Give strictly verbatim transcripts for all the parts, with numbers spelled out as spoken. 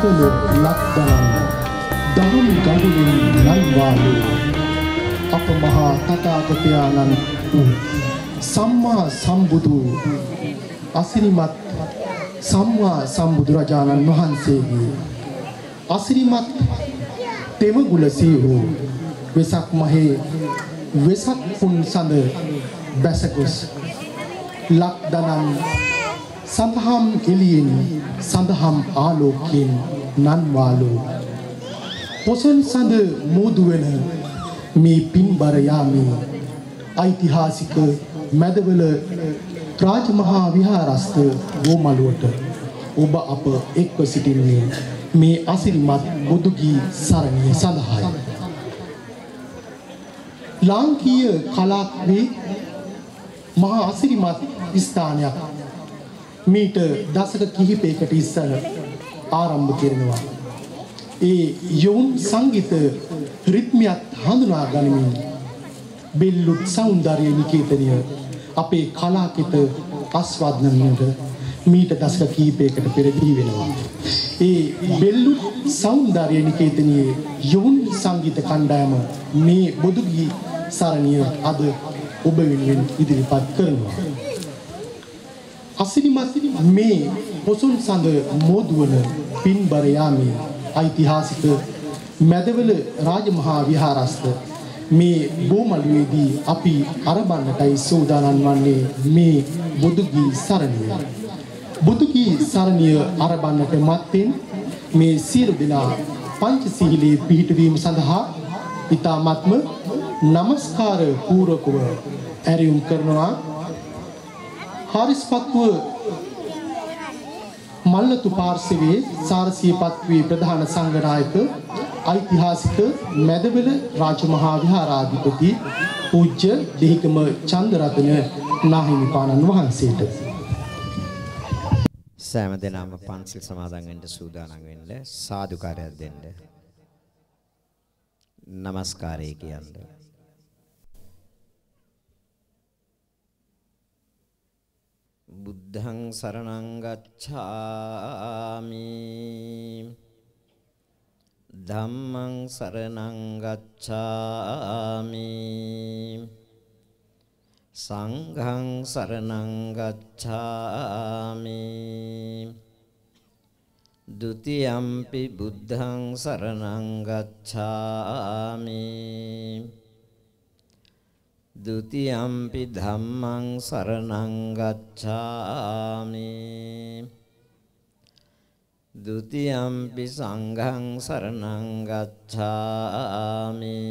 සකල ලක්දනන් දහම් ගඩුලින් නන්වාලු අප මහා තථාගතයන්න් වූ සම්මා සම්බුදු අසිරිමත් සම්මා සම්බුදුරජාණන් වහන්සේගේ අසිරිමත් තෙමගුල සීහු වෙසක් මහේ වෙසක් පුන් සඳ බැසගොස් ලක්දනන් සඳහම් එළියෙන් සඳහම් ආලෝකයෙන් නන්වාලු පොසොන් සඳ මෝදු වෙන මේ පින්බර යාමේ ඓතිහාසික මැදවල රාජමහා විහාරස්ථ ගෝමලුවට ඔබ අප එක්ව සිටින්නේ මේ අසිරිමත් බුදුගී සරණිය සඳහායි. ලාංකීය කලාවේ මහා අසිරිමත් ස්ථානයක් මීට දශක කිහිපයකට ඉස්සර ආරම්භ කරනවා. ඒ යොවුන් සංගීත රිද්මයක් හඳුනා ගනිමින් බෙල්ලුත් සෞන්දර්ය නිකේතනය අපේ කලාකිත ආස්වාදනයට මීට දශක කිහිපයකට පෙර දී වෙනවා. ඒ බෙල්ලුත් සෞන්දර්ය නිකේතනයේ යොවුන් සංගීත කණ්ඩායම මේ බුදුගී සරණිය අද ඔබ වෙනුවෙන් ඉදිරිපත් කරනවා. අසිරිමත් මේ පොසොන් සඳ මෝදුවන පින්බර යාමේ ඓතිහාසික මැදවල රාජමහා විහාරස්ථ මේ බෝමළුවේදී අපි අරබන්නටයි සූදානම් වන්නේ මේ බුදුගී සරණිය. බුදුගී සරණිය අරබන්නට මත්තෙන් මේ සියලු දෙනා පංචශීලයේ පිහිටවීම සඳහා ඊ타ත්ම නමස්කාර පූර්වකව ඇරයුම් කරනවා. හාරිස්පත්ව මල්ලතු පාර්ශවයේ සාරසිය පත්වී ප්‍රධාන සංඝනායක ඓතිහාසික මැදවල රාජමහා විහාරාධිපති පූජ්‍ය දෙහිගම චන්දරතන නාහිමිපාණන් වහන්සේට සෑම දෙනාම පන්සිල් සමාදන් වෙන්න සූදානම් වෙන්න සාදුකාරයක් දෙන්න නමස්කාරය කියන්න. බුද්ධං සරණං ගච්ඡාමි ධම්මං සරණං ගච්ඡාමි සංඝං සරණං ගච්ඡාමි ဒုတိယံ පි බුද්ධං සරණං ගච්ඡාමි ဒုတိယံ පි ධම්මං සරණං ගච්ඡාමි ဒုတိယံ පි සංඝං සරණං ගච්ඡාමි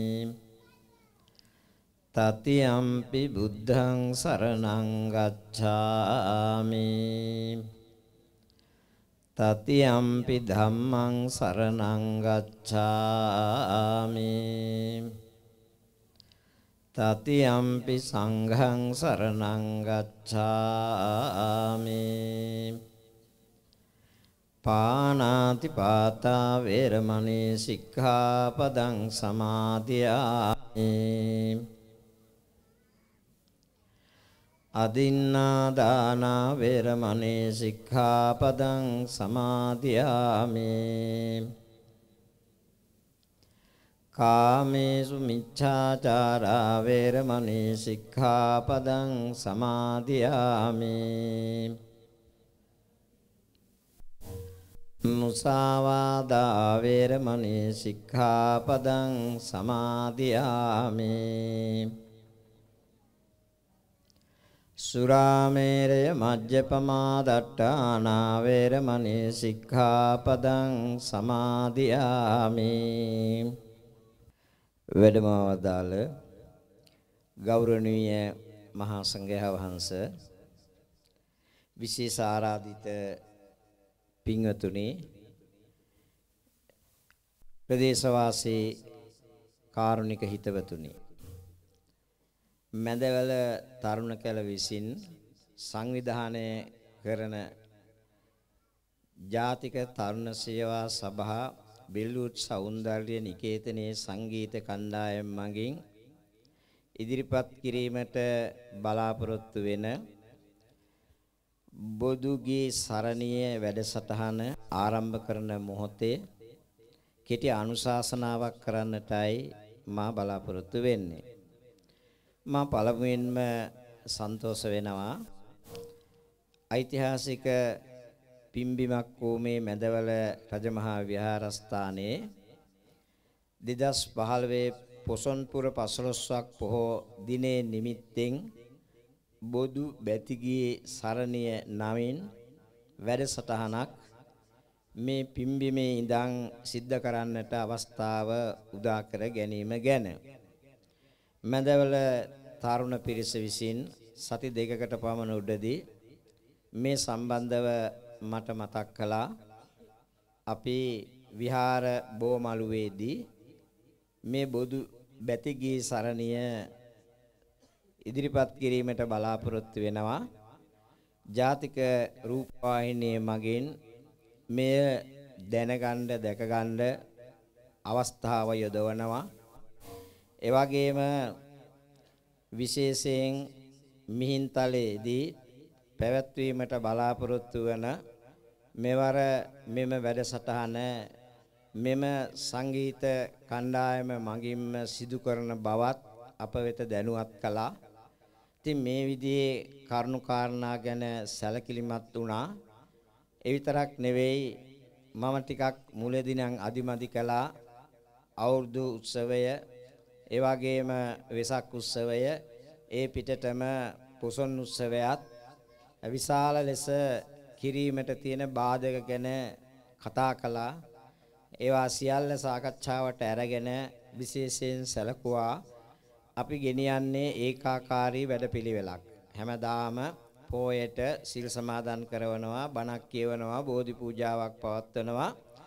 တတိယံ පි බුද්ධං සරණං ගච්ඡාමි တတိယံ පි ධම්මං සරණං ගච්ඡාමි တတိယံ පි සංඝං සරණං ගච්ඡාමි පාණාති පාතා වේරමණී සික්ඛාපදං සමාදියාමි අදින්නා දාන වේරමණී සික්ඛාපදං සමාදියාමි කාමේසු මිච්ඡාචාරා වේරමණී සික්ඛාපදං සමාදියාමි මුසාවාදා වේරමණී සික්ඛාපදං සමාදියාමි සුරාමේරය මජ්ජපමා දට්ඨානා වේරමණී සික්ඛාපදං සමාදියාමි වැඩමවදාළ ගෞරවනීය මහා සංඝයා වහන්සේ විශේෂ ආරාධිත පින්වතුනි ප්‍රදේශවාසී කාරුණික හිතවතුනි මැදවල තරුණ කැල විසින් සංවිධානය කරන ජාතික තරුණ සේවා සභා බෙල්ලුත් සෞන්දර්ය නිකේතනයේ සංගීත කණ්ඩායම මගින් ඉදිරිපත් කිරීමට බලාපොරොත්තු වෙන බොදුගේ සරණිය වැඩසටහන ආරම්භ කරන මොහොතේ කෙටි අනුශාසනාවක් කරන්නටයි මා බලාපොරොත්තු වෙන්නේ. මා පළමුවෙන්ම සන්තෝෂ වෙනවා ඓතිහාසික පිම්බිමක් වූ මේ මැදවල රජමහා විහාරස්ථානයේ දෙදහස් පහළොව පොසොන්පුර පසළොස්වක් පොහෝ දිනේ නිමිත්තෙන් බොදු බැතිගියේ සරණිය නමින් වැඩසටහනක් මේ පිම්බිමේ ඉඳන් සිද්ධ කරන්නට අවස්ථාව උදා කර ගැනීම ගැන මැදවල තරුණ පිරිස විසින් සති දෙකකට පමණ උඩදී මේ සම්බන්ධව මට මතක් කළා. අපි විහාර බෝමළුවේදී මේ බොදු බැතිගියේ සරණිය ඉදිරිපත් කිරීමට බලාපොරොත්තු වෙනවා. ජාතික රූපවාහිනියේ මගින් මෙය දැනගන්න දැකගන්න අවස්ථාව යොදවනවා. ඒ වගේම විශේෂයෙන් මිහින්තලේදී පැවැත්වීමට බලාපොරොත්තු වන මෙවර මෙම වැඩසටහන මෙම සංගීත කණ්ඩායම මගින්ම සිදු කරන බවත් අප වෙත දැනුවත් කළා. ඉතින් මේ විදිහේ කරුණු කාරණා ගැන සැලකිලිමත් වුණා. ඒ විතරක් නෙවෙයි මම ටිකක් මුලදී නම් අදිමදි කළා. අවුරුදු උත්සවය, ඒ වගේම වෙසක් උත්සවය, ඒ පිටතම පොසොන් උත්සවයත් විශාල ලෙස කිරීමට තියෙන බාධක ගැන කතා කළා. ඒවා සියල්ල සාකච්ඡාවට අරගෙන විශේෂයෙන් සැලකුවා. අපි ගෙනියන්නේ ඒකාකාරී වැඩපිළිවෙලක්. හැමදාම පොයට සිල් සමාදන් කරනවා, බණක් කියවනවා, බෝධි පූජාවක් පවත්වනවා.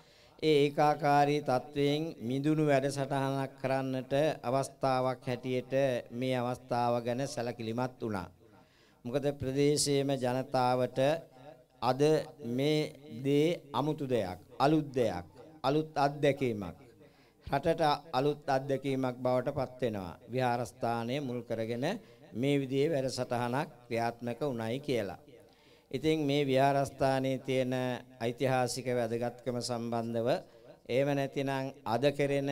ඒ ඒකාකාරී තත්වයෙන් මිදුණු වැඩසටහනක් කරන්නට අවස්ථාවක් හැටියට මේ අවස්ථාව ගැන සැලකිලිමත් වුණා. මොකද ප්‍රදේශයේම ජනතාවට අද මේ දේ අමුතු දෙයක්, අලුත් දෙයක්, අලුත් අත්දැකීමක්, රටට අලුත් අත්දැකීමක් බවට පත් වෙනවා. විහාරස්ථානයේ මුල් කරගෙන මේ විදිහේ වැඩසටහනක් ක්‍රියාත්මක වුණයි කියලා. ඉතින් මේ විහාරස්ථානයේ තියෙන ඓතිහාසික වැදගත්කම සම්බන්ධව, එහෙම නැතිනම් අද කෙරෙන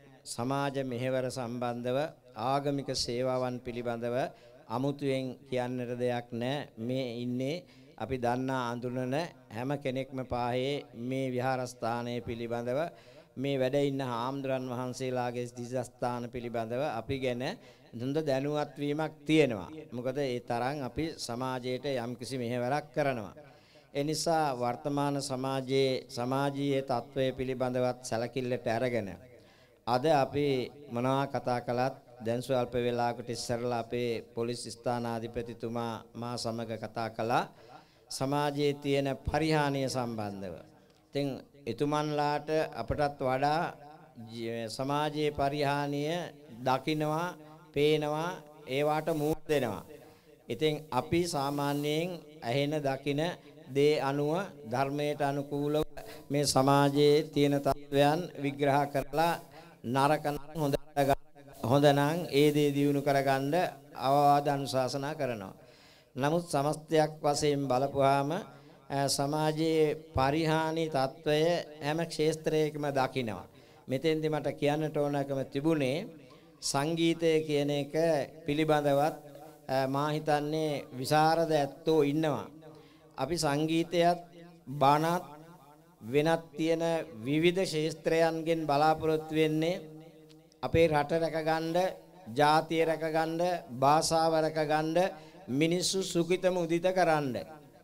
සමාජ මෙහෙවර සම්බන්ධව, ආගමික සේවාවන් පිළිබඳව අමුතුවෙන් කියන්නට දෙයක් නැහැ. මේ ඉන්නේ අපි දන්නා අඳුනන හැම කෙනෙක්ම පාහේ මේ විහාරස්ථානයේ පිළිබඳව, මේ වැඩ ඉන්න හාමුදුරන් වහන්සේලාගේ දිසස්ථාන පිළිබඳව අපි ගැන හොඳ දැනුවත් වීමක් තියෙනවා. මොකද ඒ තරම් අපි සමාජයට යම්කිසි මෙහෙවරක් කරනවා. ඒ නිසා වර්තමාන සමාජයේ සමාජීය තත්ත්වය පිළිබඳවත් සැලකිල්ලට අරගෙන අද අපි මොනවා කතා කළත් දැන් ස්වල්ප වේලාවකට ඉස්සරලා අපේ පොලිස් ස්ථානාධිපතිතුමා මා සමග කතා කළා සමාජයේ තියෙන පරිහානිය සම්බන්ධව. ඉතින් එතුමන්ලාට අපටත් වඩා සමාජයේ පරිහානිය දකින්නවා, පේනවා, ඒවට මුහුණ දෙනවා. ඉතින් අපි සාමාන්‍යයෙන් ඇහෙන දකින දේ අනුව ධර්මයට අනුකූලව මේ සමාජයේ තියෙන තත්ත්වයන් විග්‍රහ කරලා නරක නම් හොඳ හොඳ නම් ඒ දේ දියුණු කරගන්න අවවාද අනුශාසනා කරනවා. නමුත් සමස්තයක් වශයෙන් බලපුවාම සමාජයේ පරිහානි තත්වය හැම ක්ෂේත්‍රයකම දකිනවා. මෙතෙන්දි මට කියන්නට ඕනකම තිබුණේ සංගීතය කියන එක පිළිබඳවත් මා හිතන්නේ විසරද ඇත්තෝ ඉන්නවා. අපි සංගීතයත් බණත් වෙනත් තියෙන විවිධ ක්ෂේත්‍රයන්ගෙන් බලාපොරොත්තු වෙන්නේ අපේ රට රැකගන්න, ජාතිය රැකගන්න, භාෂාව රැකගන්න, මිනිස්සු සුඛිතම උදිත කරන්න.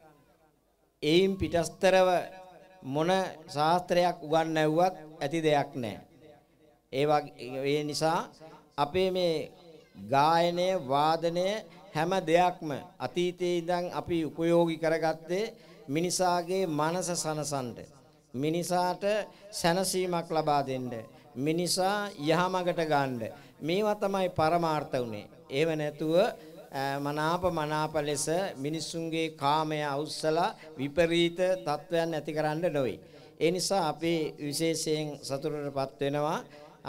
ඒයින් පිටස්තරව මොන ශාස්ත්‍රයක් උගන්වුවත් ඇති දෙයක් නැහැ. ඒ වගේ නිසා අපේ මේ ගායනය, වාදනය හැම දෙයක්ම අතීතයේ ඉඳන් අපි උපයෝගී කරගත්තේ මිනිසාගේ මනස සනසන්න, මිනිසාට සැනසීමක් ලබා දෙන්න, මිනිසා යහමගට ගන්න. මේවා තමයි පරමාර්ථ උනේ. ඒව නැතුව මනාප මනාප ලෙස මිනිසුන්ගේ කාමය අවුස්සලා විපරීත තත්වයන් ඇති කරන්න නොවේ. ඒ නිසා අපි විශේෂයෙන් සතුටටපත් වෙනවා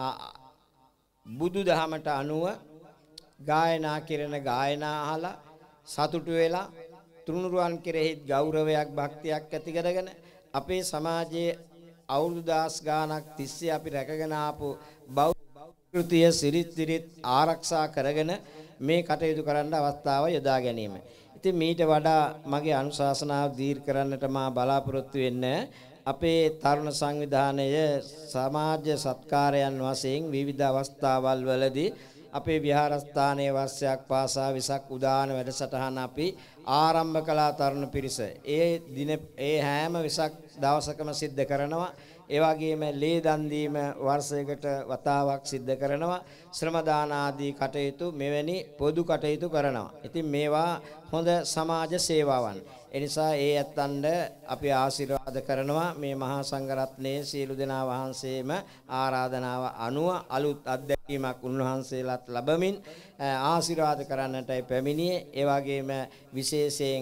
බුදු දහමට අනුව ගායනා කෙරෙන ගායනා අහලා සතුටු වෙලා තුනුරුවන් කෙරෙහි ගෞරවයක් භක්තියක් ඇති කරගෙන අපේ සමාජයේ අවුරුදු දහස් ගාණක් තිස්සේ අපි රැකගෙන ආපු බෞද්ධ කෘතිය සිරිත් සිරිත් ආරක්ෂා කරගෙන මේ කටයුතු කරන්න අවස්ථාව යොදා ගැනීම. ඉතින් මීට වඩා මගේ අනුශාසනාව දීර්ඝ කරන්නට මා බලාපොරොත්තු වෙන්නේ අපේ තරුණ සංවිධානය සමාජ සත්කාරයන් වශයෙන් විවිධ අවස්ථාවල් වලදී අපේ විහාරස්ථානයේ වර්ෂයක් පාසා විසක් උදාන වැඩසටහන අපි ආරම්භ කළා තරුණ පිරිස. ඒ දින ඒ හැම විසක් දවසකම සිද්ධ කරනවා. ඒ වගේම ලේ දන් දීම වර්ෂයකට වතාවක් සිද්ධ කරනවා. ශ්‍රම දාන ආදී කටයුතු මෙවැනි පොදු කටයුතු කරනවා. ඉතින් මේවා හොඳ සමාජ සේවාවන්. එනිසා ඒ ඇත්තන්ට අපි ආශිර්වාද කරනවා මේ මහා සංඝරත්නයේ සියලු දෙනා වහන්සේම ආරාධනාව අනුව අලුත් අත්දැකීමක් උන්වහන්සේලාත් ලැබමින් ආශිර්වාද කරන්නටයි පැමිණියේ. ඒ වගේම විශේෂයෙන්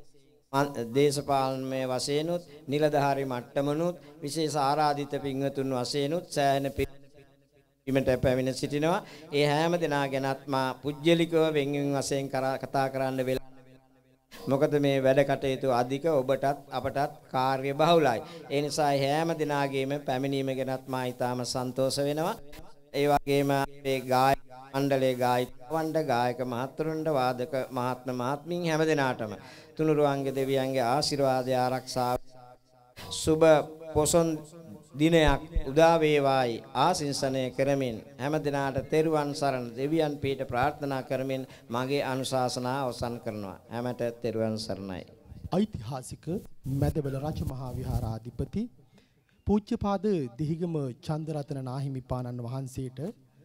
දේශපාලනමය වශයෙන්ුත් නිලධාරි මට්ටමනුත් විශේෂ ආරාධිත පින්වතුන් වශයෙන්ුත් සෑහෙන පිළිමට පැමිණ සිටිනවා. ඒ හැම දෙනා ගැනත් මා පුජ්‍යලිකව වෙන්වෙන් වශයෙන් කතා කරන්න වෙලා මොකද මේ වැඩ කටයුතු අධික ඔබටත් අපටත් කාර්ය බහුලයි. ඒ නිසා හැම දිනාගේම පැමිණීම ගැනත් මා ඊටාම සන්තෝෂ වෙනවා. ඒ වගේම අපේ ගායක මණ්ඩලයේ ගායිකවන්ට ගායක මහත්තුරුන්ට වාදක මහත්ම මහත්මින් හැම දිනාටම තුනුරුවන්ගේ දෙවියන්ගේ ආශිර්වාදය ආරක්ෂාව සුබ පොසොන් දිනයක් උදා වේවායි ආශිංසනය කරමින් හැම දිනාට තෙරුවන් සරණ දෙවියන් පිට ප්‍රාර්ථනා කරමින් මගේ අනුශාසනාව අවසන් කරනවා. හැමට තෙරුවන් සරණයි. ඓතිහාසික මැදවල රජමහා විහාරාධිපති පූජ්‍යපාද දෙහිගම චන්දරතන නාහිමිපාණන් වහන්සේට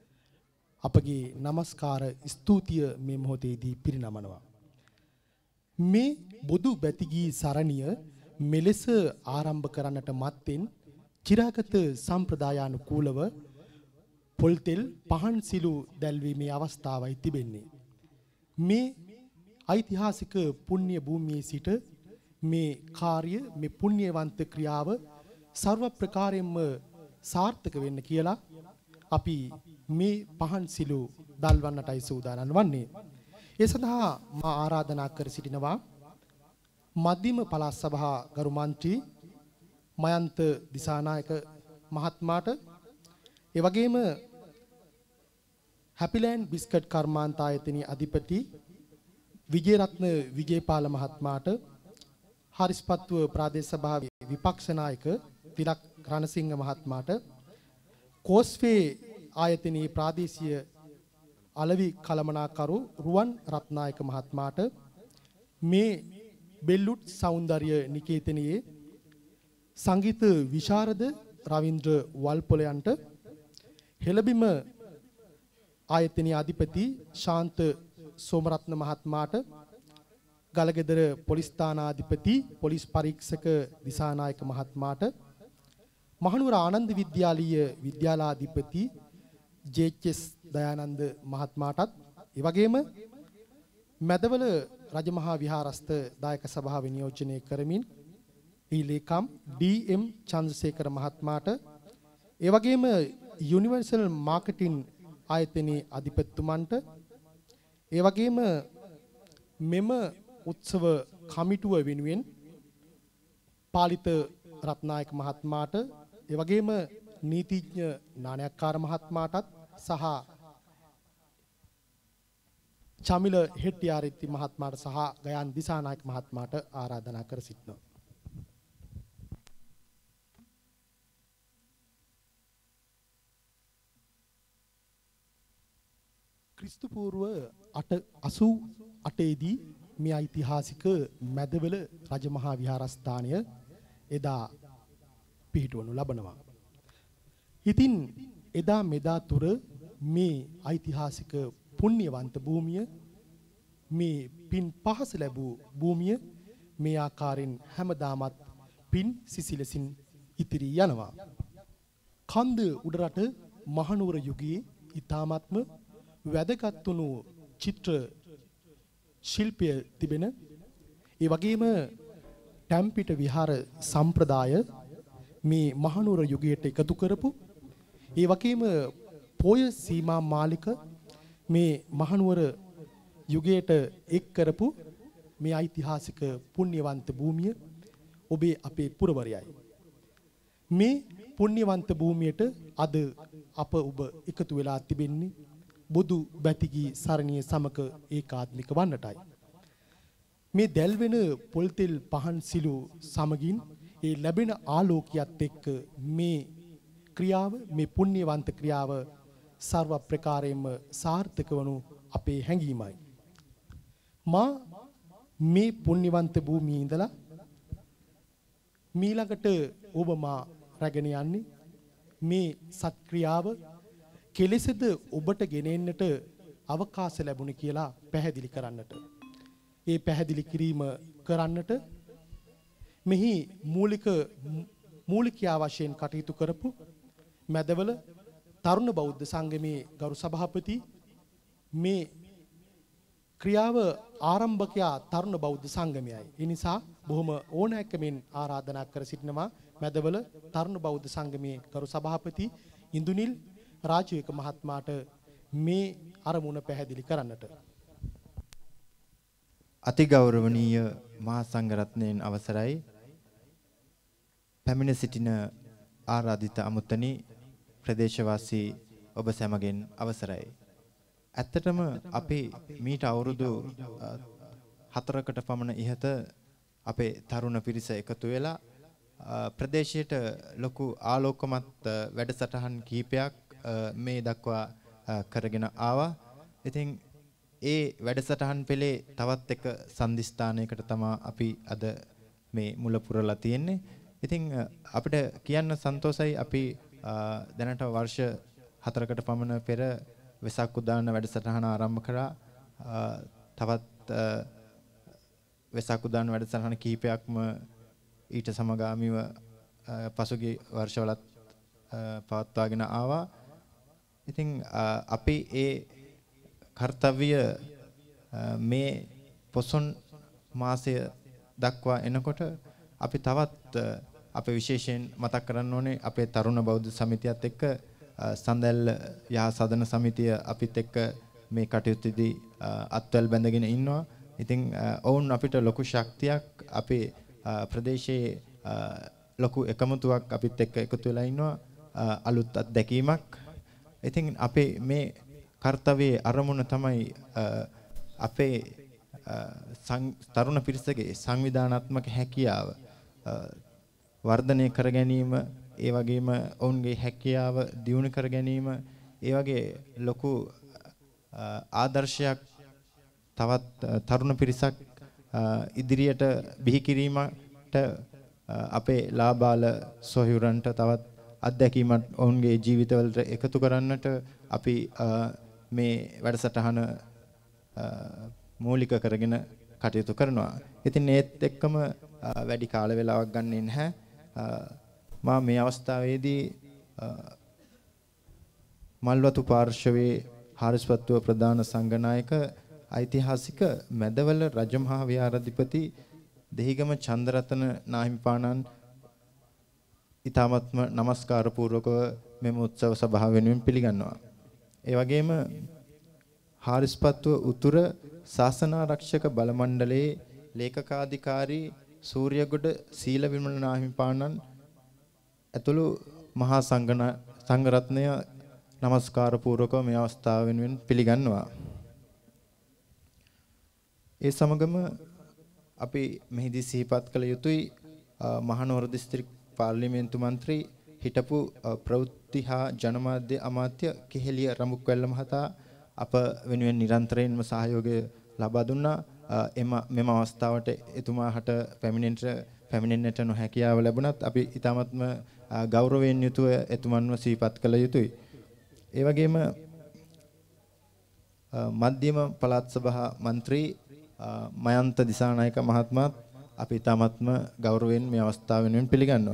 අපගේ নমස්කාර ස්තුතිය මේ මොහොතේදී පිරිනමනවා. මේ බොදු බැතිගී සරණිය මෙලෙස ආරම්භ කරන්නට මත්තෙන් චිරාගත සම්ප්‍රදායානුකූලව පොල්තෙල් පහන් සිලු දැල්වීමේ අවස්ථාවයි තිබෙන්නේ. මේ ඓතිහාසික පුණ්‍ය භූමියේ සිට මේ කාර්ය මේ පුණ්‍යවන්ත ක්‍රියාව සර්ව ප්‍රකාරයෙන්ම සාර්ථක වෙන්න කියලා අපි මේ පහන් සිලු දල්වන්නටයි සූදානම් වන්නේ. ඒ සඳහා මා ආරාධනා කර සිටිනවා මධ්‍යම පළාත් සභා ගරු මන්ත්‍රී මයන්ත දිසානායක මහත්මයාට, ඒ වගේම හැපිලෑන්ඩ් බිස්කට් කර්මාන්ත ආයතනයේ අධිපති විජේරත්න විජේපාල මහත්මයාට, හරිස්පත්තුව ප්‍රාදේශ සභාවේ විපක්ෂ නායක තිලක් රණසිංහ මහත්මයාට, කෝස්වේ ආයතනයේ ප්‍රාදේශීය අලවි කළමනාකරු රුවන් රත්නායක මහත්මයාට, මේ බෙල්ලුට් සෞන්දර්ය නිකේතනයේ සංගීත විශාරද රවින්ද්‍ර වල්පොලයන්ට, හෙළබිම ආයතනයේ අධිපති ශාන්ත සෝමරත්න මහත්මයාට, ගලගෙදර පොලිස් ස්ථානාධිපති පොලිස් පරීක්ෂක දිසානායක මහත්මයාට, මහනුවර ආනන්ද විද්‍යාලීය විද්‍යාලාධිපති ජේ.එච්.එස්. දයානන්ද මහත්මයාටත්, ඒ වගේම මැදවල රජමහා විහාරස්ථ දායක සභාව නියෝජනය කරමින් ඊ ලේකම් ඩී.එම්. චන්ද්‍රසේකර මහත්මයාට, ඒ වගේම යුනිවර්සල් මාකටිං ආයතනයේ අධිපතිතුමන්ට, ඒ වගේම මෙම උත්සව කමිටුව වෙනුවෙන් පාලිත රත්නායක මහත්මයාට, ඒ වගේම නීතිඥ නානයක්කාර මහත්මයාටත් සහ චමිල හෙට්ටිආරිත්ති මහත්මයාට සහ ගයන් දිසානායක මහත්මයාට ආරාධනා කර සිටිනවා. ක්‍රිස්තු පූර්ව අසූ අටේ දී මේ ඓතිහාසික මැදවල රජමහා විහාරස්ථානය එදා පිහිටවනු ලබනවා. ඉතින් එදා මෙදා තුර මේ ඓතිහාසික පුණ්‍යවන්ත භූමිය, මේ පින් පහස ලැබූ භූමිය මේ ආකාරයෙන් හැමදාමත් පින් සිසිලසින් ඉතිරි යනවා. කන්ද උඩරට මහනුවර යුගයේ ඊ타මත්ම වැදගත් වුණු චිත්‍ර ශිල්පය තිබෙන, ඒ වගේම ටැම්පිට විහාර සම්ප්‍රදාය මේ මහනුවර යුගයට එකතු කරපු, ඒ වගේම පොය සීමා මාලික මේ මහනුවර යුගයට එක් කරපු මේ ඓතිහාසික පුණ්‍යවන්ත භූමිය ඔබේ අපේ පුරවරයයි. මේ පුණ්‍යවන්ත භූමියට අද අප ඔබ එකතු වෙලා තිබෙන්නේ බුදු බැතිගී සරණිය සමක ඒකාත්මික වන්නටයි. මේ දැල්වෙන පොල්තෙල් පහන් සිලු සමගින් ඒ ලැබෙන ආලෝකයත් එක්ක මේ ක්‍රියාව මේ පුණ්‍යවන්ත ක්‍රියාව සර්ව ප්‍රකාරයෙන්ම සාර්ථක වනු අපේ හැඟීමයි. මා මේ පුණ්‍යවන්ත භූමියේ ඉඳලා මීළඟට ඔබ මා රැගෙන යන්නේ මේ සත්ක්‍රියාව කෙලෙසද ඔබට ගෙනෙන්නට අවකාශ ලැබුණේ කියලා පැහැදිලි කරන්නට. ඒ පැහැදිලි කිරීම කරන්නට මෙහි මූලික මූලිකයා වශයෙන් කටයුතු කරපු මැදවල තරුණ බෞද්ධ සංගමේ ගරු සභාපති මේ ක්‍රියාව ආරම්භකයා තරුණ බෞද්ධ සංගමයයි. ඒ නිසා බොහොම ඕනෑකමින් ආරාධනා කර සිටිනවා මැදවල තරුණ බෞද්ධ සංගමේ ගරු සභාපති ඉන්දුනිල් රාජවික මහත්මයාට මේ අරමුණ පැහැදිලි කරන්නට. අතිගෞරවනීය මහා සංඝරත්නයන් අවසරයි. පැමිණ සිටින ආරාධිත අමුත්තනි ප්‍රදේශවාසී ඔබ සැමගෙන් අවසරයි. ඇත්තටම අපි මීට අවුරුදු හතරකට පමණ ඉහත අපේ තරුණ පිරිස එකතු වෙලා ප්‍රදේශයට ලොකු ආලෝකමත් වැඩසටහන් කිහිපයක් මේ දක්වා කරගෙන ආවා. ඉතින් ඒ වැඩසටහන් පෙළේ තවත් එක සම්දිස්ථානයකට තමයි අපි අද මේ මුල පුරලා තියෙන්නේ. ඉතින් අපිට කියන්න සන්තෝෂයි අපි දැනට වර්ෂ හතරකට පමණ පෙර වෙසක් උදාන වැඩසටහන ආරම්භ කරා. තවත් වෙසක් උදාන වැඩසටහන කිහිපයක්ම ඊට සමගාමීව පසුගිය වර්ෂවලත් පවත්වාගෙන ආවා. ඉතින් අපි ඒ කර්තව්‍ය මේ පොසොන් මාසය දක්වා එනකොට අපි තවත් අපේ විශේෂයෙන් මතක් කරන්න ඕනේ අපේ තරුණ බෞද්ධ සමිතියත් එක්ක සඳැල්ල යහ සදන සමිතිය අපිත් එක්ක මේ කටයුත්තේදී අත්වැල් බැඳගෙන ඉන්නවා. ඉතින් ඔවුන් අපිට ලොකු ශක්තියක් අපේ ප්‍රදේශයේ ලොකු එකමුතුවක් අපිත් එක්ක එකතු වෙලා ඉන්නවා. අලුත් අත්දැකීමක්. ඉතින් අපේ මේ කර්තව්‍යයේ අරමුණ තමයි අපේ තරුණ පිරිසගේ සංවිධානාත්මක හැකියාව වර්ධනය කර ගැනීම, ඒ වගේම ඔවුන්ගේ හැකියාව දියුණු කර ගැනීම, ඒ වගේ ලොකු ආදර්ශයක් තවත් තරුණ පිරිසක් ඉදිරියට බිහි කිරීමට අපේ ලාබාල සොහයුරන්ට තවත් අත්දැකීමක් ඔවුන්ගේ ජීවිතවලට එකතු කරන්නට අපි මේ වැඩසටහන මූලික කරගෙන කටයුතු කරනවා. ඉතින් ඒත් එක්කම වැඩි කාල වේලාවක් ගන්නෙ නැහැ. මා මේ අවස්ථාවේදී මල්වතු පාර්ශවයේ හාරිස්පත්තුව ප්‍රධාන සංඝනායක ඓතිහාසික මැදවල රජමහා විහාරාධිපති දෙහිගම චන්දරතන නාහිමිපාණන් ඊ타මත්ම নমස්කාර පූර්වකව මෙම උත්සව සභාව වෙනුවෙන් පිළිගන්නවා. ඒ වගේම හාරිස්පත්තුව උතුර ශාසනාරක්ෂක බල මණ්ඩලයේ ලේකකාධිකාරී සූර්යගොඩ සීල විමල නාහිමිපාණන් ඇතුළු මහා සංඝරත්නය নমස්කාර පූර්වකව මේ අවස්ථාව වෙනුවෙන් පිළිගන්නවා. ඒ සමගම අපි මෙහිදී සිහිපත් කළ යුතුයි මහනුවර දිස්ත්‍රික් පාර්ලිමේන්තු මන්ත්‍රී හිටපු ප්‍රවෘත්ති හා ජනමාධ්‍ය අමාත්‍ය කෙහෙලිය රඹුක්වැල්ල මහතා අප වෙනුවෙන් නිරන්තරයෙන්ම සහයෝගය ලබා දුන්නා. එම මෙම අවස්ථාවට එතුමාට පැමිණෙන්නට පැමිණෙන්නට නොහැකියාව ලැබුණත් අපි ඊ타මත්ම ගෞරවයෙන් යුතුව එතුමන්ව සිහිපත් කළ යුතුයි. ඒ වගේම මධ්‍යම පළාත් සභා මන්ත්‍රී මයන්ත දිසානායක මහත්මයාත් අපි ඊ타මත්ම ගෞරවයෙන් මේ අවස්ථාව වෙනුවෙන් පිළිගන්නවා.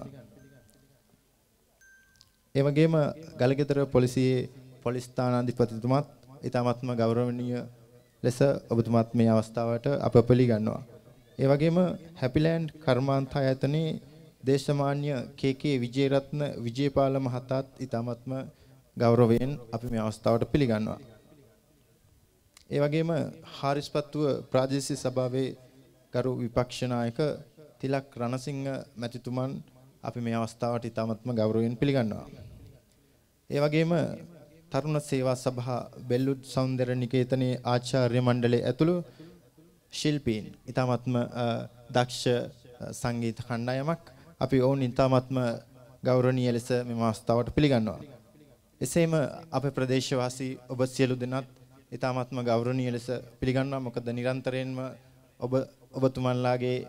ඒ වගේම ගලගෙදර පොලිසියේ පොලිස් ස්ථානාධිපතිතුමාත් ඊ타මත්ම ගෞරවනීය ලෙස ඔබතුමාත් මේ අවස්ථාවට අප පිළිගන්නවා. ඒ වගේම හැපිලෑන්ඩ් කර්මාන්ත ආයතනයේ දේශමාන්‍ය කේ.කේ. විජේරත්න විජේපාල මහතාත් ඊ타මත්ම ගෞරවයෙන් අපි මේ අවස්ථාවට පිළිගන්නවා. ඒ වගේම හාරිස්පත්තුව ප්‍රාදේශීය සභාවේ ගරු විපක්ෂ නායක තිලක් රණසිංහ මැතිතුමන් අපි මේ අවස්ථාවට ඉතාමත්ම ගෞරවයෙන් පිළිගන්නවා. ඒ වගේම තරුණ සේවා සභා බෙල්ලුඩ් සෞන්දර්ය නිකේතනයේ ආචාර්ය මණ්ඩලයේ ඇතුළු ශිල්පීන් ඉතාමත්ම දක්ෂ සංගීත කණ්ඩායමක් අපි ඔවුන් ඉතාමත්ම ගෞරවනීය ලෙස මේ අවස්ථාවට පිළිගන්නවා. එසේම අපේ ප්‍රදේශවාසී ඔබ සියලු දෙනාත් ඉතාමත්ම ගෞරවනීය ලෙස පිළිගන්නවා. මොකද නිරන්තරයෙන්ම ඔබ ඔබතුමන්ලාගේ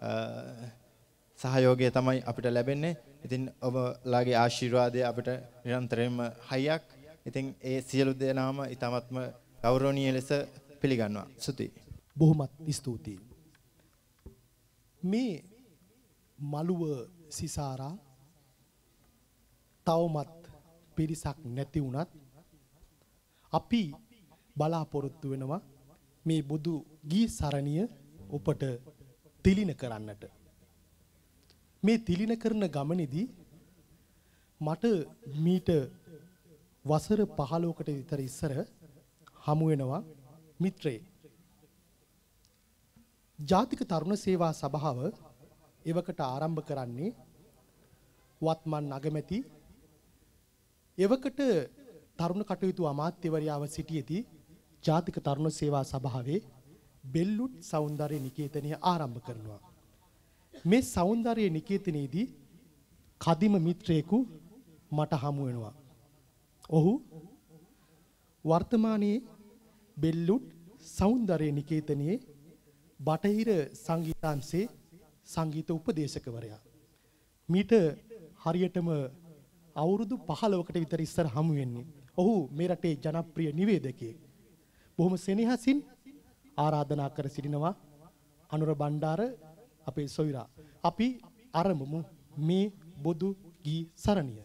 සහයෝගය තමයි අපිට ලැබෙන්නේ. ඉතින් ඔබලාගේ ආශිර්වාදය අපිට නිරන්තරයෙන්ම හයියක්. ඉතින් ඒ සියලු දෙනාම ඉතාමත්ම ගෞරවනීය ලෙස පිළිගන්නවා. ස්තුතියි. බොහොමත් ස්තුතියි. මේ මළුව සිසාරා තවමත් පිරිසක් නැති වුණත් අපි බලාපොරොත්තු වෙනවා මේ බුදු ගී සරණිය ඔබට තිලින කරන්නට. මේ තිලින කරන ගමනේදී මට මීට වසර පහළොවකට විතර ඉස්සර හමු වෙනවා මිත්‍රයෙක්. ජාතික තරුණ සේවා සභාව එවකට ආරම්භ කරන්නේ වත්මන් අගමැති එවකට තරුණ කටයුතු අමාත්‍යවරයාව සිටියේදී ජාතික තරුණ සේවා සභාවේ බෙල්ලුඩ් සෞන්දර්ය නිකේතනය ආරම්භ කරනවා. මේ සෞන්දර්ය නිකේතනයේදී කදිම මිත්‍රයෙකු මට හමු වෙනවා. ඔහු වර්තමානයේ බෙල්ලුඩ් සෞන්දර්ය නිකේතනයේ බටහිර සංගීතාංශයේ සංගීත උපදේශකවරයා. මීට හරියටම අවුරුදු පහළොවකට විතර ඉස්සර හමු වෙන්නේ. ඔහු මේ රටේ ජනප්‍රිය නිවේදකයෙක්. බොහොම සෙනෙහසින් ආරාධනා කර සිටිනවා අනුර බණ්ඩාර අපේ සොයුරා. අපි ආරම්භමු මේ බුදු ගී සරණිය.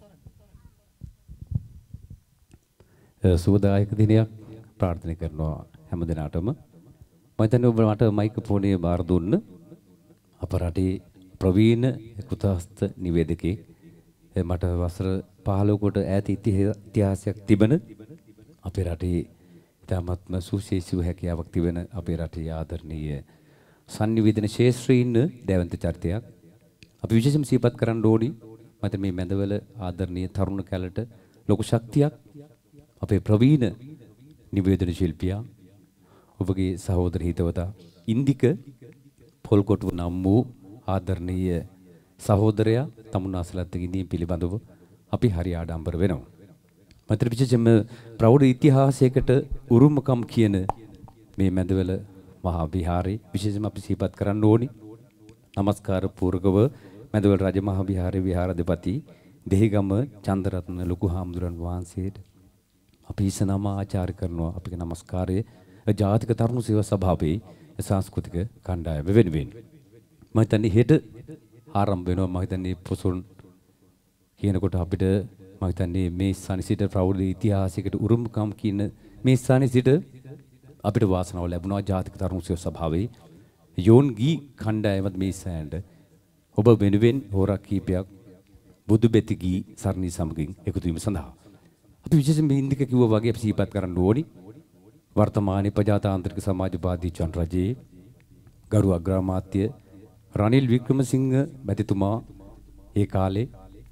සුවදායක දිනයක් ප්‍රාර්ථනා කරනවා හැම දිනාටම. මම හිතන්නේ ඔබ මට මයික්‍රොෆෝනේ බාර දුන්න අප රටේ ප්‍රවීණ කුතහස්ත නිවේදකයෙක්. මට වසර පහළොවකට ඈත ඉතිහාසයක් තිබෙන අපේ රටේ ඉතාමත්ම සුවිශේෂී හැකියාවක් තිබෙන අපේ රටේ ආදරණීය සංනිවේදන ශාස්ත්‍රයේ ඉන්න දැවැන්ත චරිතයක් අපි විශේෂම සිහිපත් කරන්න ඕනි. මත මේ මැදවල ආදරණීය තරුණ කැලට ලොකු ශක්තියක් අපේ ප්‍රවීණ නිවේදන ශිල්පියා ඔබගේ සහෝදර හිතවතා ඉන්දික පොල්කොටුව නම් වූ ආදරණීය සහෝදරයා තමුන්නාසලත් ගින්දීම් පිළිබඳව අපි හරි ආඩම්බර වෙනවා. මතර විශේෂයෙන්ම ප්‍රෞಢ ඉතිහාසයකට උරුමකම් කියන මේ මැදවල මහා විහාරේ විශේෂයෙන්ම අපි සිහිපත් කරන්න ඕනි. নমස්කාර පූර්වකව මැදවල රජමහා විහාරේ විහාරාධිපති දෙහිගම චන්දරත්න ලොකු හාමුදුරන් වහන්සේට අපි ඉසනම ආචාර්ය කරනවා. අපේ নমස්කාරයේ ජාතික තරුණ සේවා සභාවේ සංස්කෘතික කණ්ඩායම වෙනුවෙන් මම හිතන්නේ හෙට ආරම්භ වෙනවා. මම හිතන්නේ පොසොන් කියනකොට අපිට මම හිතන්නේ මේ ස්ථානයේ සිට ප්‍රෞಢ ඉතිහාසයකට උරුමකම් කියන මේ ස්ථානයේ සිට අපිට වාසනාව ලැබුණා ජාතික තරුණ සේවා සභාවේ යෝන් ගී කණ්ඩායමත් මේ ස්ථානයට ඔබ වෙනුවෙන් හෝරා කීපයක් බුදු බෙති ගී සරණී සමගින් එකතු වීම සඳහා අපි විශේෂයෙන්ම ඉන්දික කිව්වා වගේ අපි සිහිපත් කරන්න ඕනි. වර්තමානයේ ප්‍රජාතාන්ත්‍රික සමාජවාදී ජන රජයේ ගරු අග්‍රාමාත්‍ය රනිල් වික්‍රමසිංහ මැතිතුමා ඒ කාලේ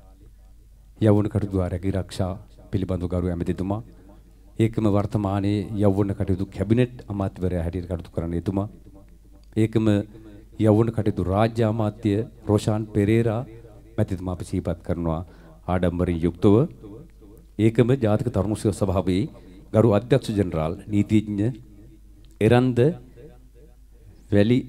යෞවන කටයුතු ආරක්ෂා පිළිබඳව ගරු ඇමතිතුමා ඒකම වර්තමානයේ යෞවන කටයුතු කැබිනට් අමාත්‍යවරයා හැටියට කටයුතු කරන එතුමා ඒකම යෞවන කටයුතු රාජ්‍ය අමාත්‍ය රෝෂාන් පෙරේරා මැතිතුමා අපි සිහිපත් කරනවා ආඩම්බරින් යුක්තව. ඒකම ජාතික තරුණ සේවා සභාවේ ගරු අධ්‍යක්ෂ ජෙනරාල් නීතිඥ එරන්ද වැලි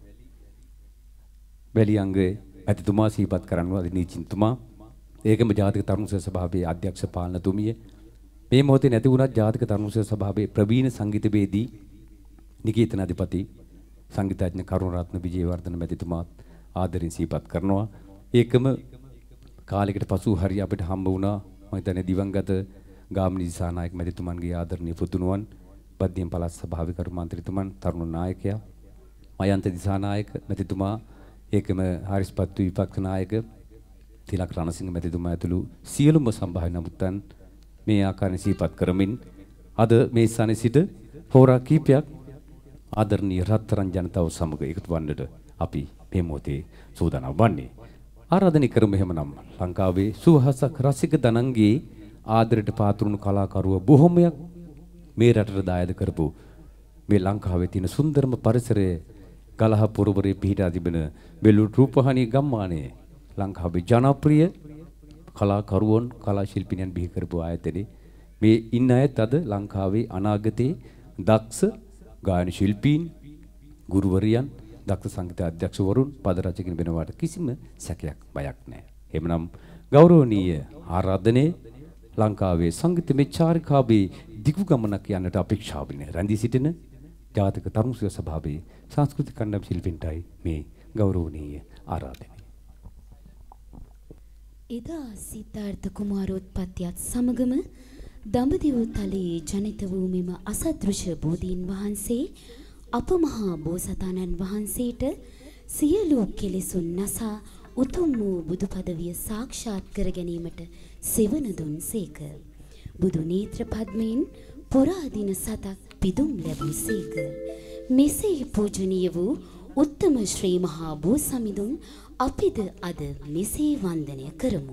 වැලියංගේ මැතිතුමා සිහිපත් කරනවා නීතිඥතුමා. ඒකම ජාතික තරුණ සේවා සභාවේ අධ්‍යක්ෂ පාලනතුමිය. මේ මොහොතේ නැති වුණත් ජාතික තරුණ සේවා සභාවේ ප්‍රවීණ සංගීතවේදී නිකේතන අධිපති සංගීතඥ කරුණරත්න විජේවර්ධන මැතිතුමා ආදරෙන් සිහිපත් කරනවා. ඒකම කාලයකට පසු හරි අපිට හම්බ වුණා මම හිතන්නේ දිවංගත ගාමිණී දිසානායක මැතිතුමන්ගේ ආදරණීය පුතුණුවන් බද්දියම් පළාත් සභාවේ කරු මන්ත්‍රීතුමන් තරුණ නායකයා මයන්ත දිසානායක මැතිතුමා ඒකම හාරිස්පත්තු විපක්ෂ නායක තිලක් රණසිංහ මැතිතුමා ඇතුළු සියලුම සම්භාව්‍ය නමුත්තන් මේ ආකාරයෙන් සිහිපත් කරමින් අද මේ ස්ථානයේ සිට හෝරා කීපයක් ආදරණීය රත්තරන් ජනතාව සමග එකතු වන්නට අපි මේ මොහොතේ සූදානම් වන්නේ. ආරාධනය කරමු එහෙමනම් ලංකාවේ සුවහසක් රසික දනංගේ ආදරයට පාත්‍රුණු කලාකරුව බොහොමයක් මේ රටට දායද කරපු මේ ලංකාවේ තියෙන සුන්දරම පරිසරයේ ගලහ පුරවරේ පිහිටා තිබෙන බෙලුරු රූපහානි ගම්මානයේ ලංකාවේ ජනප්‍රිය කලාකරුවන් කලා ශිල්පිනියන් බිහි කරපු ආයතනයේ මේ ඉන්න අයත් අද ලංකාවේ අනාගතයේ දක්ෂ ගායන ශිල්පීන් ගුරුවරියන් දක්ෂ සංගීත අධ්‍යක්ෂවරුන් පද රචකින් වෙනවාට කිසිම සැකයක් බයක් නැහැ. එhmenan ගෞරවනීය ආරාධනයේ ලංකාවේ සංගීත මෙචාරිකාවේ දිගු ගමනක් යන්නට අපේක්ෂාවෙන් රැඳී සිටින ජාතික තරුණ සිය සභාවේ සංස්කෘතික කණ්ඩායම් ශිල්පීන්ටයි මේ ගෞරවනීය ආරාධනය. එදා සිද්ධාර්ථ කුමාරෝත්පත්තියත් සමගම දඹදිව තලයේ ජනිත වූ මෙම අසදෘශ්‍ය බෝධීන් වහන්සේ අප මහා බෝසතාණන් වහන්සේට සියලු කෙලෙසුන් නසා උතුම් වූ බුදු පදවිය සාක්ෂාත් කර ගැනීමට සෙවණ දුන් සේක. බුදු නේත්‍ර පද්මයෙන් පොරාදින සතක් පිදුම් ලැබූ සේක. මෙසේ පූජනීය වූ උත්තම ශ්‍රී මහා බෝ සමිඳුන් අපිද අද මෙසේ වන්දනය කරමු.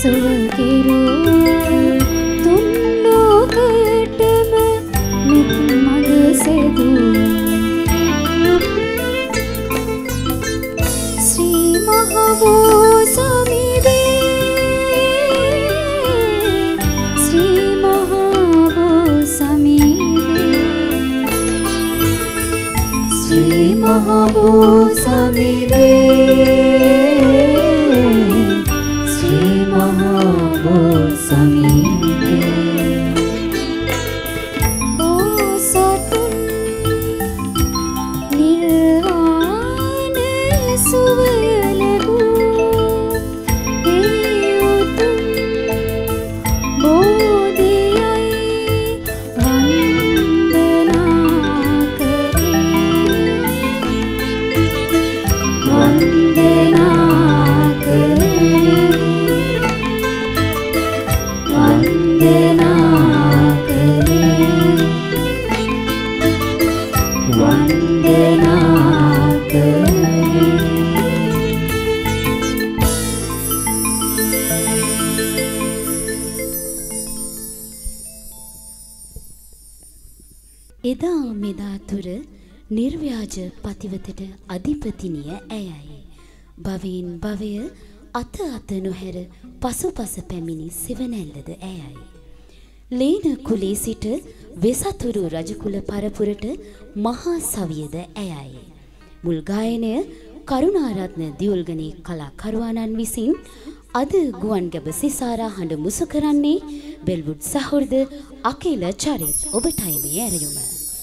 සුව කෙරූ තුන් ලෝකයටම මෙත් මඟ සෙදූ ශ්‍රී මහවෝ සමිවේ ශ්‍රී මහවෝ සමිවේ ශ්‍රී මහවෝ සමිවේ ශ්‍රී මහවෝ සමිවේ ඕසතුන් නිර්වාණ සුව එදා මෙදා තුර නිර්ව්‍යාජ පතිවතට අධිපතිනිය ඇයයි. භවයෙන් භවය අත අත නොහැර පසුපස පැමිණි සිවනැල්ලද ඇයයි. ලේන කුලේ සිට වෙසතුරු රජකුල පරපුරට මහා සවියද ඇයයි. මුල් ගායනය කරුණාරත්න දියුල්ගනේ කලාකරුවාණන් විසින් අද ගුවන්ගැබ සිසාරා හඬ මුසු කරන්නේ බෙල්වුඩ් සහෘද අකිල චරිත් ඔබටයි මේ ඇරයුම.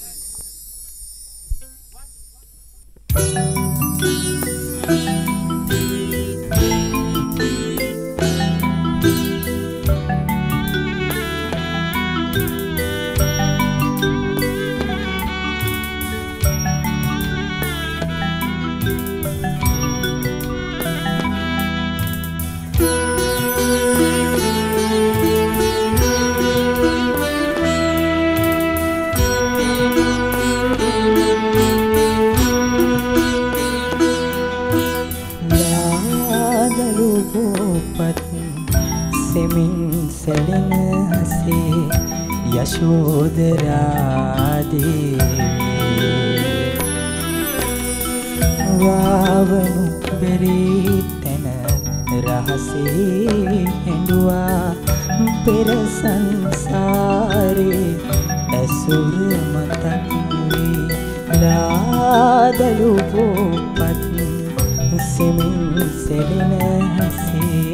යශෝදරා දේවී වාවනු බැරි තැන රහසේ හැඬුවා පෙර සංසාරේ ඇසුර මතක් වී ලාදලු පොපත් සෙමින් සෙලෙන හසේ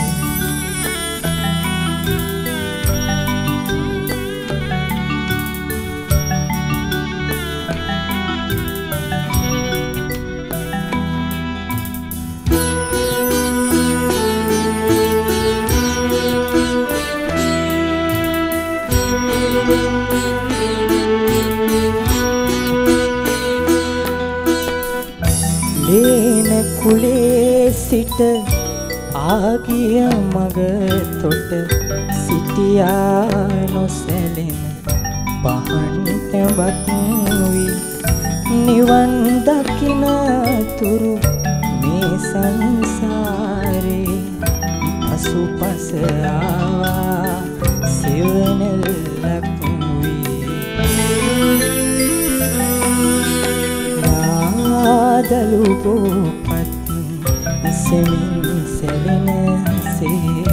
කුලේ සිට ආගිය මග තොට සිටියා නොසැලෙන පහන් තැඹක් වී නිවන් දකින තුරු මේ සංසාරේ පසුපස ආවා සිවනැල්ලක් වී නාදලු පොපත් සෙමින් සෙලෙන සේ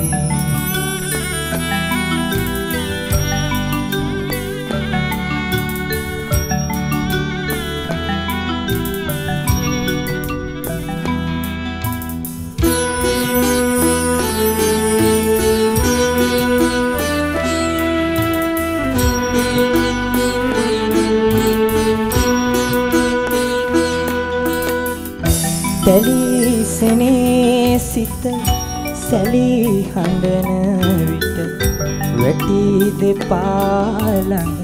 තැලිසෙනේ සිත සැලී හඬන විට වැටි දෙපාලඟ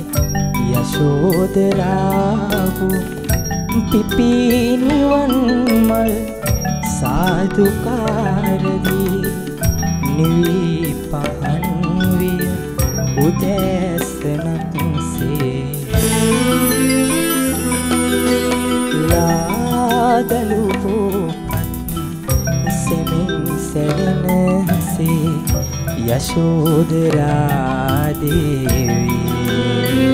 යශෝදරාහු පිපි නිවන් මල් සාදුකාරදී නිවි පහන් විය උදැසනක් සේ ලාදලු සෙමින් සෙලෙන සේ යශෝදරා දේවී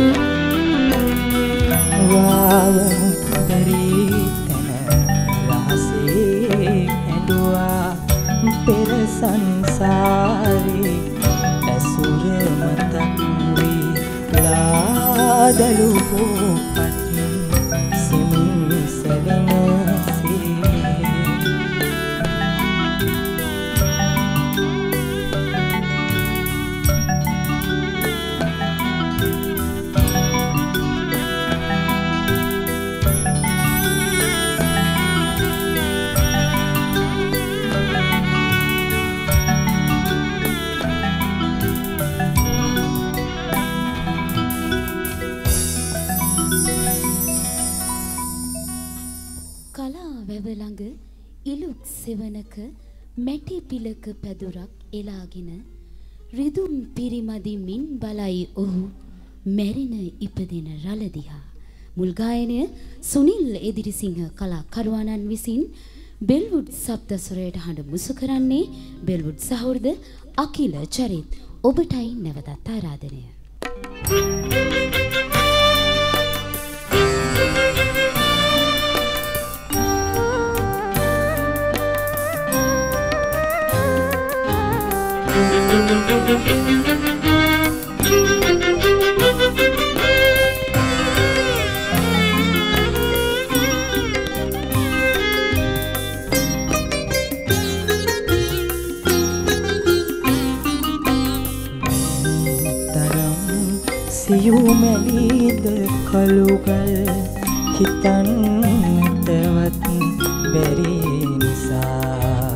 වාවන පරී තන රහසේ ඇඬුවා පෙර සංසාරේ ඇසුර මතක් වී ලාදලු පොපත් සිමින් සැලෙනසේ ඉලුක් සෙවනක මැටි පිලක පැදුරක් එලාගෙන රිදුම් පිරිමදි මින් බලයි ඔහු මැරෙන ඉපදෙන රළ දිහා. මුල් ගායනය සුනිල් එදිරිසිංහ කලාකරුවාණන් විසින් බෙල්වුඩ් සප්තස්වරයට හඬ මුසු කරන්නේ බෙල්වුඩ් සහෘද අකිල චරිත්. ඔබටයි නැවතත් ආරාධනය. සියුමැලිද කළුගල් හිතන්නටවත් බැරි නිසා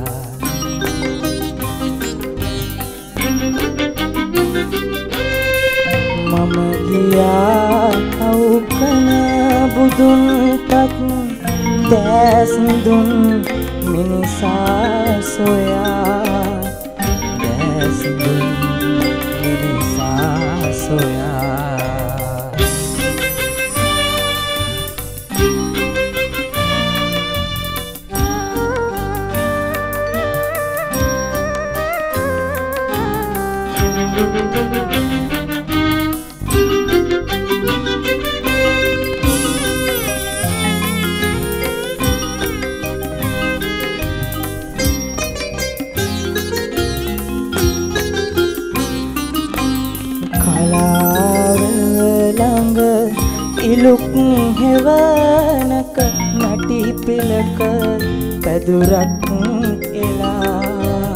මම ගියා කවුකන බුදුන්ටත් දැස් දුන් මිනිසා සොයා දැස් දුන් මිනිසා සොයා ඉලුක් හෙවනක මැටි පිලක පැදුරක් එලා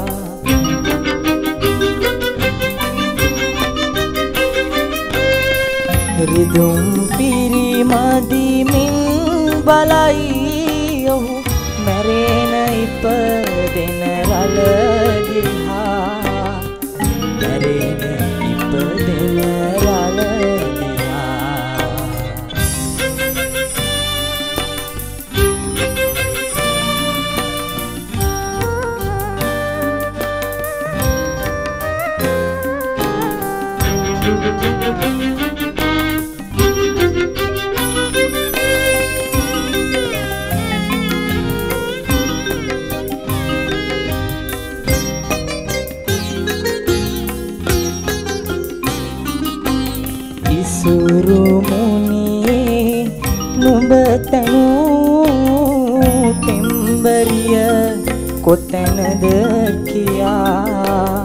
රිදුම් පිරිමදිමින් බලයි ඔහු මැරෙන ඉපදෙන රළ දිහා මැරෙන ඉපදෙන රළ සුරුමුණියේ නුඹ තනූ තෙම්බරිය කොතැනද කියා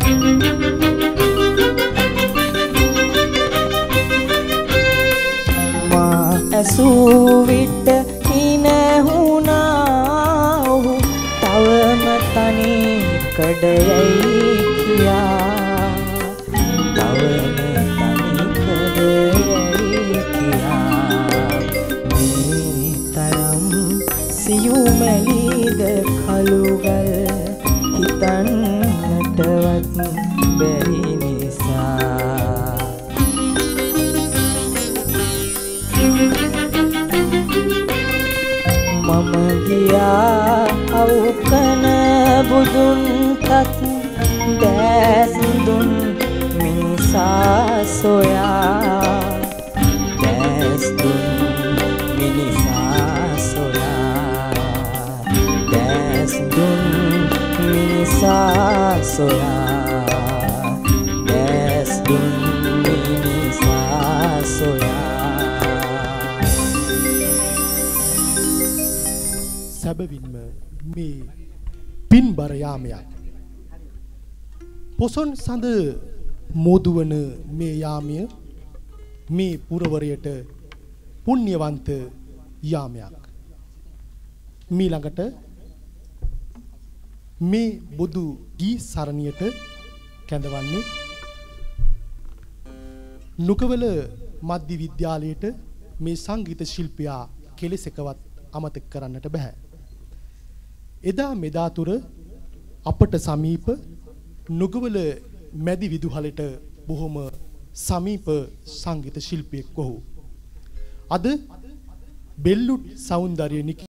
මා ඇසූ විට හිනැහුණා ඔහු තවම තනි කඩයයි කියා තවම සියුමැලිද කළුගල් හිතන්නටවත් බැරි නිසා මම ගියා අවුකන බුදුන්ටත් දැස් දුන් මිනිසා සොයා දැස් දුන් මිනිසා දැස් දුන් මිනිසා සොයා දුන් මිනිසා සොයා සැබවින්ම මේ පින්බර යාමයක් පොසොන් සඳ මෝදුවන මේ යාමය මේ පුරවරයට පුණ්‍යවන්ත යාමයක් මීළඟට මේ බුදු ගී සරණියට කැඳවන්නේ නුකවල මධ්‍ය විද්‍යාලයට මේ සංගීත ශිල්පියා කෙලෙසකවත් අමතක කරන්නට බෑ. එදා මෙදා තුර අපට සමීප නුගවල මැදි විදුහලට බොහොම සමීප සංගීත ශිල්පියෙක් ඔහු. අද බෙල්ලුට් සෞන්දර්ය